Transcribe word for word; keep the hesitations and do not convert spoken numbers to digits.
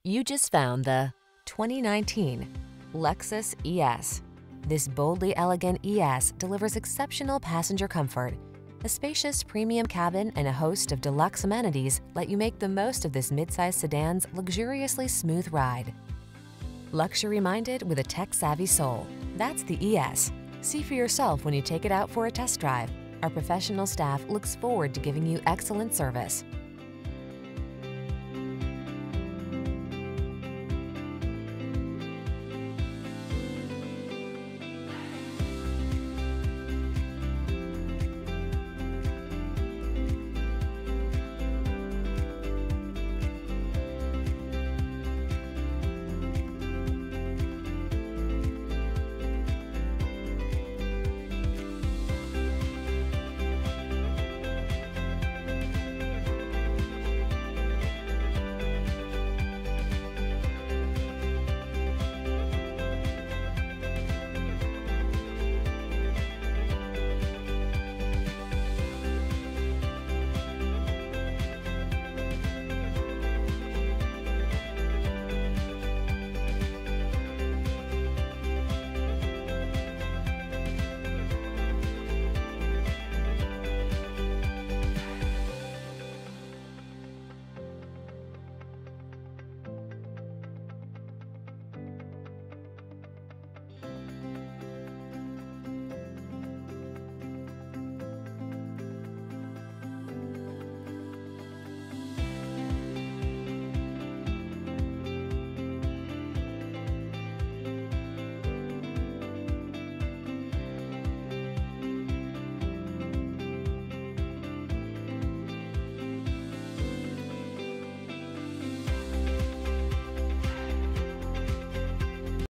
You just found the twenty nineteen Lexus E S. This boldly elegant E S delivers exceptional passenger comfort. A spacious premium cabin and a host of deluxe amenities let you make the most of this midsize sedan's luxuriously smooth ride. Luxury-minded with a tech-savvy soul, that's the E S. See for yourself when you take it out for a test drive. Our professional staff looks forward to giving you excellent service.